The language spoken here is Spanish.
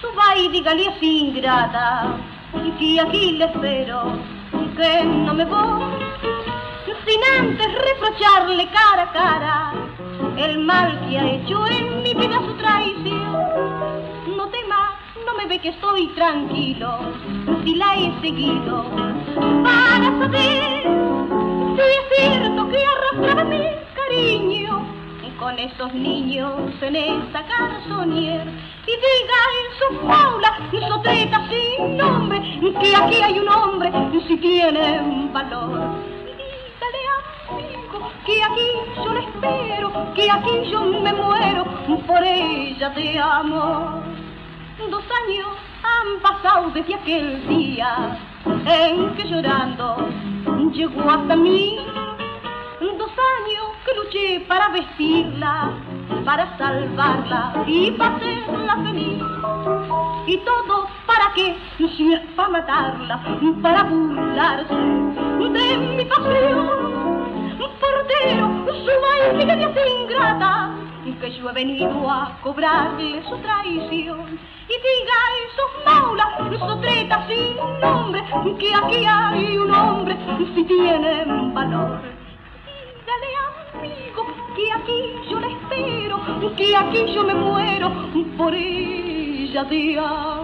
suba y dígale así ingrata, que aquí le espero, que no me voy, sin antes reprocharle cara a cara el mal que ha hecho en mi vida su traición. No tema, no me ve que estoy tranquilo, si la he seguido, para saber si es cierto que arrastraba mi cariño con esos niños en esa garzonier, y diga en su jaula y sotreta sin nombre que aquí hay un hombre si tienen valor. Dígale amigo que aquí yo le espero, que aquí yo me muero por ella de amor. 2 años han pasado desde aquel día en que llorando llegó hasta mí. 2 años que luché para vestirla, para salvarla y para hacerla feliz. Y todo para qué, si es para matarla, para burlarse de mi pasión. Portero, suba y dígale así ingrata, que yo he venido a cobrarle su traición. Y diga a esos maulas, sotretas sin nombre, que aquí hay un hombre si tienen valor. Dígale amigo que aquí yo le espero, que aquí yo me muero por ella de amor.